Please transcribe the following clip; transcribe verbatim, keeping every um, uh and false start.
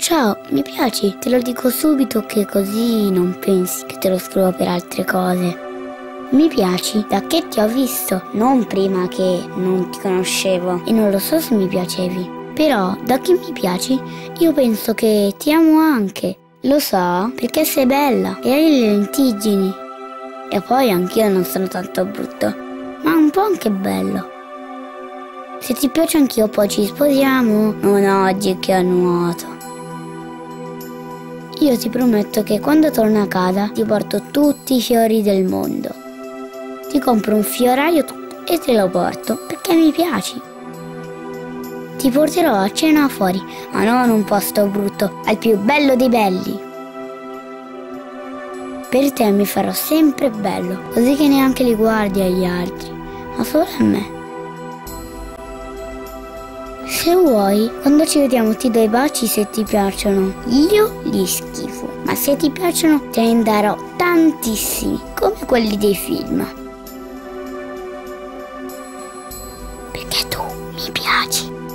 Ciao, mi piaci? Te lo dico subito che così non pensi che te lo scrivo per altre cose. Mi piaci da che ti ho visto, non prima che non ti conoscevo e non lo so se mi piacevi. Però da che mi piaci io penso che ti amo anche. Lo so perché sei bella e hai le lentiggini. E poi anch'io non sono tanto brutto, ma un po' anche bello. Se ti piace anch'io poi ci sposiamo, non oggi che ho nuoto. Io ti prometto che quando torno a casa ti porto tutti i fiori del mondo. Ti compro un fioraio e te lo porto perché mi piaci. Ti porterò a cena fuori, ma non un posto brutto, al più bello dei belli. Per te mi farò sempre bello, così che neanche li guardi agli altri, ma solo a me. Se vuoi, quando ci vediamo ti do i baci se ti piacciono. Io li schifo, ma se ti piacciono te ne darò tantissimi, come quelli dei film. Perché tu mi piaci.